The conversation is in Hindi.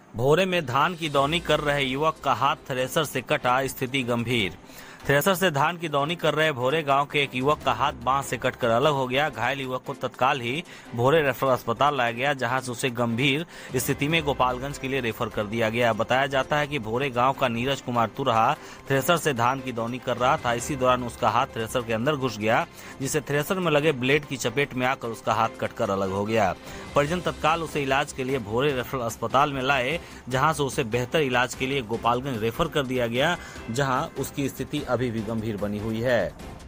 भोरे में धान की दौनी कर रहे युवक का हाथ थ्रेसर से कटा, स्थिति गंभीर। थ्रेसर से धान की दौनी कर रहे भोरे गांव के एक युवक का हाथ बांस से कटकर अलग हो गया। घायल युवक को तत्काल ही भोरे रेफरल अस्पताल लाया गया, जहां से उसे गंभीर स्थिति में गोपालगंज के लिए रेफर कर दिया गया। बताया जाता है कि भोरे गांव का नीरज कुमार तुरहा थ्रेसर से धान की दौनी कर रहा था। इसी दौरान उसका हाथ थ्रेसर के अंदर घुस गया, जिससे थ्रेसर में लगे ब्लेड की चपेट में आकर उसका हाथ कटकर अलग हो गया। परिजन तत्काल उसे इलाज के लिए भोरे रेफरल अस्पताल में लाए, जहां से उसे बेहतर इलाज के लिए गोपालगंज रेफर कर दिया गया, जहां उसकी स्थिति अभी भी गंभीर बनी हुई है।